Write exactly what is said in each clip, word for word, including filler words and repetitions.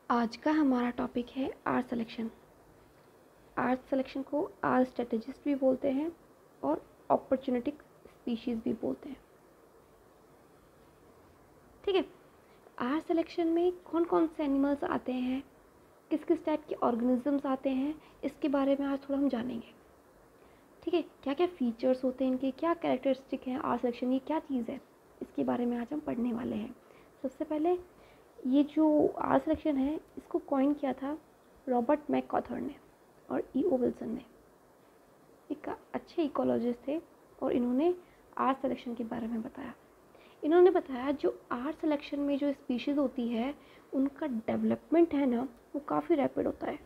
आज का हमारा टॉपिक है आर सिलेक्शन। आर सिलेक्शन को आर स्ट्रेटेजिस्ट भी बोलते हैं और अपॉर्चुनिटिक स्पीशीज़ भी बोलते हैं। ठीक है, आर सिलेक्शन में कौन कौन से एनिमल्स आते हैं, किस किस टाइप के ऑर्गेनिजम्स आते हैं, इसके बारे में आज थोड़ा हम जानेंगे। ठीक है, क्या क्या फीचर्स होते हैं इनके, क्या कैरेक्टरिस्टिक हैं आर सिलेक्शन, ये क्या चीज़ है, इसके बारे में आज हम पढ़ने वाले हैं। सबसे पहले ये जो आर सिलेक्शन है इसको कॉइन किया था रॉबर्ट मैकऑथर ने और ई ओ विल्सन ने। एक अच्छे इकोलॉजिस्ट थे और इन्होंने आर सिलेक्शन के बारे में बताया। इन्होंने बताया जो आर सिलेक्शन में जो स्पीशीज़ होती है उनका डेवलपमेंट है ना, वो काफ़ी रैपिड होता है,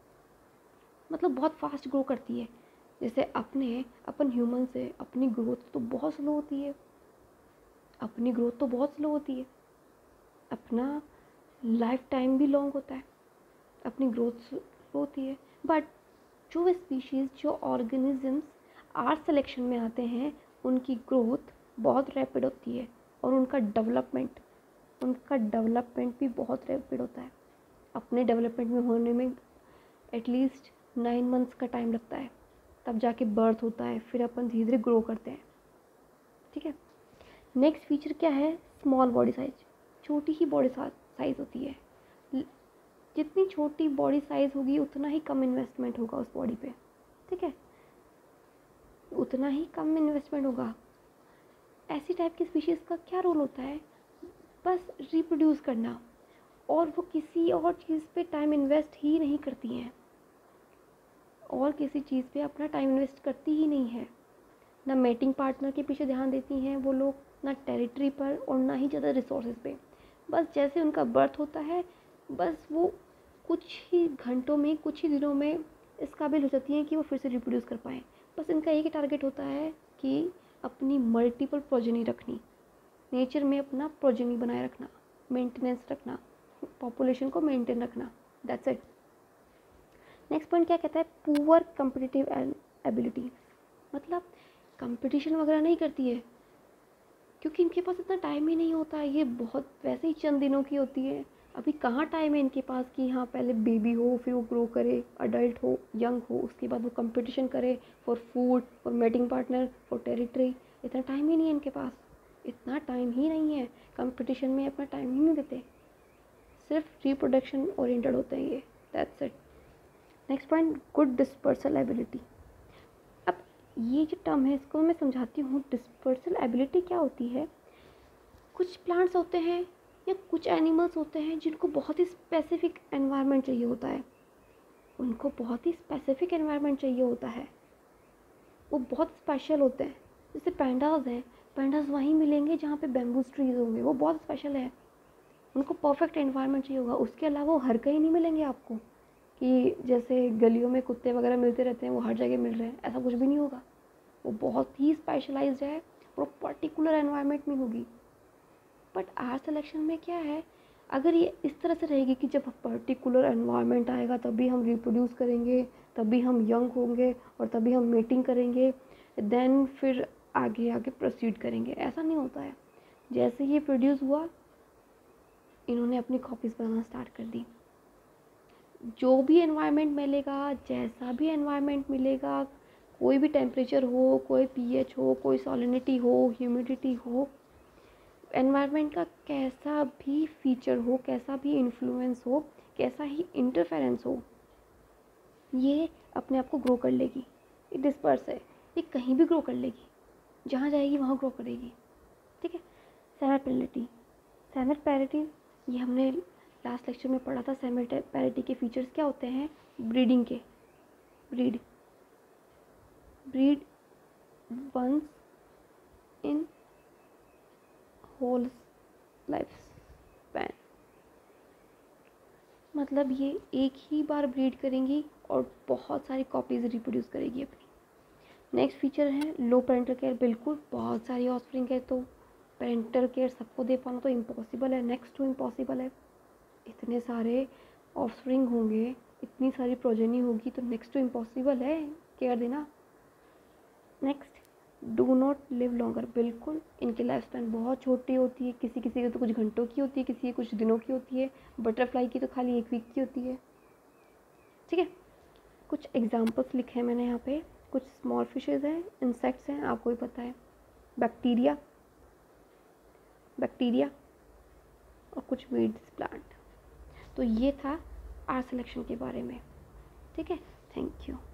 मतलब बहुत फास्ट ग्रो करती है। जैसे अपने अपन ह्यूमन से अपनी ग्रोथ तो बहुत स्लो होती है, अपनी ग्रोथ तो बहुत स्लो होती है, अपना लाइफ टाइम भी लॉन्ग होता है, अपनी ग्रोथ स्लो होती है। बट जो स्पीशीज़ जो ऑर्गेनिजम्स आर सिलेक्शन में आते हैं उनकी ग्रोथ बहुत रैपिड होती है और उनका डेवलपमेंट उनका डेवलपमेंट भी बहुत रैपिड होता है। अपने डेवलपमेंट में होने में एटलीस्ट नाइन मंथ्स का टाइम लगता है, तब जाके बर्थ होता है, फिर अपन धीरे धीरे ग्रो करते हैं। ठीक है, नेक्स्ट फीचर क्या है, स्मॉल बॉडी साइज। छोटी ही बॉडी साइज़ होती है, जितनी छोटी बॉडी साइज़ होगी उतना ही कम इन्वेस्टमेंट होगा उस बॉडी पे। ठीक है, उतना ही कम इन्वेस्टमेंट होगा। ऐसी टाइप की स्पीशीज़ का क्या रोल होता है, बस रिप्रोड्यूस करना, और वो किसी और चीज़ पे टाइम इन्वेस्ट ही नहीं करती हैं, और किसी चीज़ पे अपना टाइम इन्वेस्ट करती ही नहीं है। ना मेटिंग पार्टनर के पीछे ध्यान देती हैं वो लोग, ना टेरिटरी पर, और ना ही ज़्यादा रिसोर्सेज पे। बस जैसे उनका बर्थ होता है, बस वो कुछ ही घंटों में, कुछ ही दिनों में इस काबिल हो जाती हैं कि वो फिर से रिप्रोड्यूस कर पाएँ। बस इनका एक ही टारगेट होता है कि अपनी मल्टीपल प्रोजेनी रखनी, नेचर में अपना प्रोजेनी बनाए रखना, मेंटेनेंस रखना, पॉपुलेशन को मेंटेन रखना। That's it. नेक्स्ट पॉइंट क्या कहता है, पुअर कम्पिटिटिव एबिलिटी, मतलब कंपटीशन वगैरह नहीं करती है क्योंकि इनके पास इतना टाइम ही नहीं होता है। ये बहुत वैसे ही चंद दिनों की होती है, अभी कहाँ टाइम है इनके पास कि हाँ पहले बेबी हो, फिर वो ग्रो करे, अडल्ट हो, यंग हो, उसके बाद वो कंपटीशन करे for food, for mating partner, for territory. इतना टाइम ही नहीं है इनके पास, इतना टाइम ही नहीं है, कंपटीशन में अपना टाइम ही नहीं देते, सिर्फ रिप्रोडक्शन ओरिएंटेड होते हैं ये। That's it. Next point, good dispersal ability. अब ये जो टर्म है इसको मैं समझाती हूँ। डिस्पर्सल एबिलिटी क्या होती है, कुछ प्लांट्स होते हैं या कुछ एनिमल्स होते हैं जिनको बहुत ही स्पेसिफिक एनवायरनमेंट चाहिए होता है, उनको बहुत ही स्पेसिफिक एनवायरनमेंट चाहिए होता है, वो बहुत स्पेशल होते हैं। जैसे पैंडाज हैं, पैंडाज वहीं मिलेंगे जहाँ पे बैम्बूस ट्रीज होंगे, वो बहुत स्पेशल है, उनको परफेक्ट एनवायरनमेंट चाहिए होगा। उसके अलावा वो हर कहीं नहीं मिलेंगे आपको, कि जैसे गलियों में कुत्ते वगैरह मिलते रहते हैं वो हर जगह मिल रहे हैं, ऐसा कुछ भी नहीं होगा। वो बहुत ही स्पेशलाइज्ड है और पर्टिकुलर एनवायरनमेंट में होगी। बट आर सिलेक्शन में क्या है, अगर ये इस तरह से रहेगी कि जब पर्टिकुलर एनवायरनमेंट आएगा तभी हम रिप्रोड्यूस करेंगे, तभी हम यंग होंगे और तभी हम मीटिंग करेंगे, देन फिर आगे आगे प्रोसीड करेंगे, ऐसा नहीं होता है। जैसे ये प्रोड्यूस हुआ, इन्होंने अपनी कॉपीज़ बनाना स्टार्ट कर दी। जो भी एनवायरनमेंट मिलेगा, जैसा भी एनवायरनमेंट मिलेगा, कोई भी टेम्परेचर हो, कोई पीएच हो, कोई सॉलिनिटी हो, ह्यूमिडिटी हो, एनवायरनमेंट का कैसा भी फीचर हो, कैसा भी इन्फ्लुएंस हो, कैसा ही इंटरफेरेंस हो, ये अपने आप को ग्रो कर लेगी। ये डिस्पर्स है, ये कहीं भी ग्रो कर लेगी, जहाँ जाएगी वहाँ ग्रो करेगी। ठीक है, सेमर पैरिटी। सेमर पैरिटी ये हमने लास्ट लेक्चर में पढ़ा था। सेमर पैरिटी के फीचर्स क्या होते हैं, ब्रीडिंग के, breed breed once in whole life span, मतलब ये एक ही बार ब्रीड करेंगी और बहुत सारी कॉपीज़ रिप्रोड्यूस करेगी अपनी। नेक्स्ट फीचर है लो पेरेंटल केयर। बिल्कुल, बहुत सारी ऑफस्प्रिंग है तो पेरेंटल केयर सबको दे पाना तो इम्पॉसिबल है, नेक्स्ट टू इम्पॉसिबल है। इतने सारे ऑफस्प्रिंग होंगे, इतनी सारी प्रोजेनी होगी तो नेक्स्ट टू इम्पॉसिबल है केयर देना। Next, do not live longer, बिल्कुल इनकी लाइफ स्पैन बहुत छोटी होती है, किसी किसी की तो कुछ घंटों की होती है, किसी की कुछ दिनों की होती है, बटरफ्लाई की तो खाली एक वीक की होती है। ठीक है, कुछ एग्जांपल्स लिखे हैं मैंने यहाँ पे। कुछ स्मॉल फिशेज हैं, इंसेक्ट्स हैं, आपको भी पता है, बैक्टीरिया बैक्टीरिया और कुछ वीड्स प्लांट। तो ये था आर्ट सिलेक्शन के बारे में। ठीक है, थैंक यू।